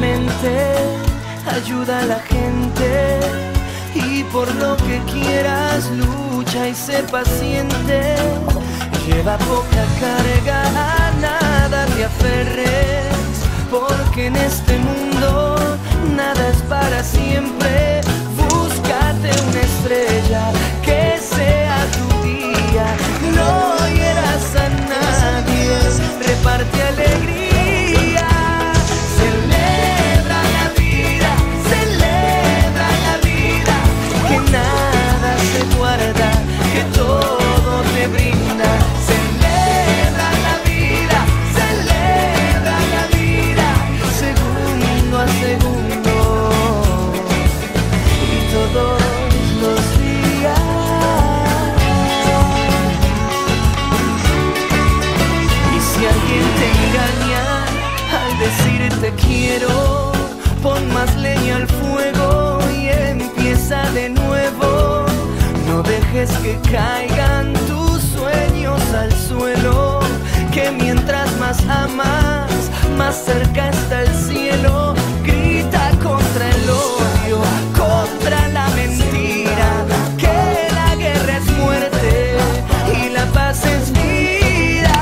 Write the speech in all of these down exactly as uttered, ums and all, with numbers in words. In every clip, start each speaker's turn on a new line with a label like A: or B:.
A: mente, ayuda a la gente, y por lo que quieras lucha y sé paciente. Lleva poca carga, a nada te aferres, porque en este mundo nada es para siempre. Búscate una estrella que sea tu día, no hieras a nadie, reparte alegría. Celebra la vida, celebra la vida, que nada se guarda, que todo te brinda. Celebra la vida, celebra la vida, segundo a segundo y todos los días. Y si alguien te engaña al decirte quiero, pon más leña al fuego y empieza de nuevo. No dejes que caigan tus sueños al suelo, que mientras más amas, más cerca está el cielo. Grita contra el odio, contra la mentira, que la guerra es muerte y la paz es vida.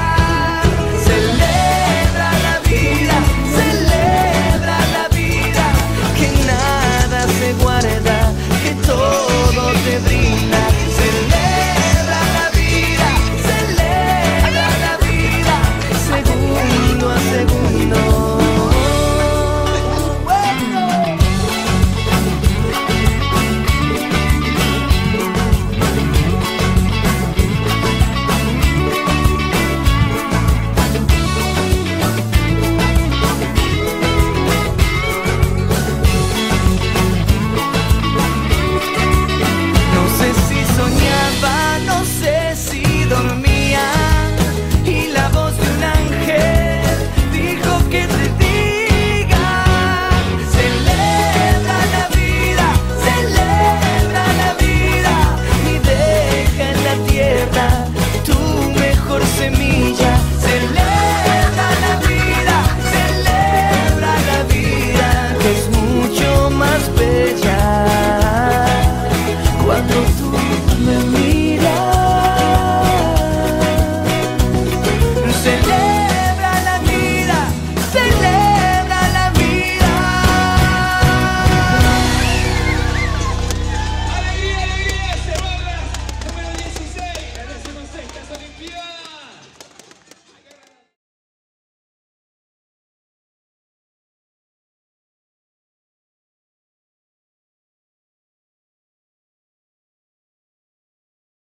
A: Celebra la vida, celebra la vida, que nada se guarda, que todo te brinda. Celebra la vida, celebra la vida, segundo a segundo. No sé si soñaba, no sé si dormía.